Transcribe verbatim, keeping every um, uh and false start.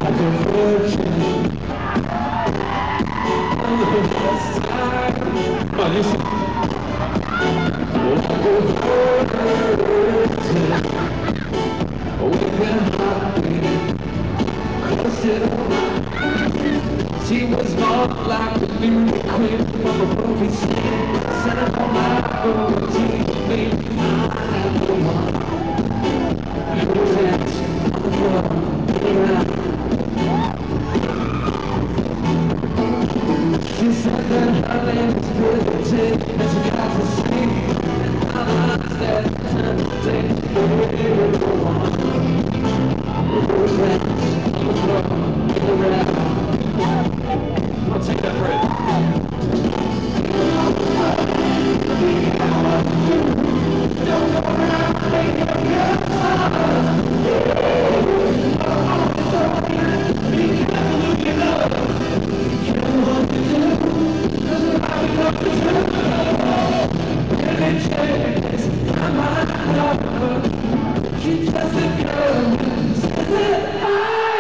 like a virgin. For the first time, oh, listen. Like a virgin, with her heartbeat close to the mine. She was more like a beauty queen from a broken skin. Set up on my own T V. I am the one who danced on the floor around. She said that her name was Bridget, and she got to see how the eyes that tempted the one who danced on the floor around. I'll take that breath. She just a girl, says it.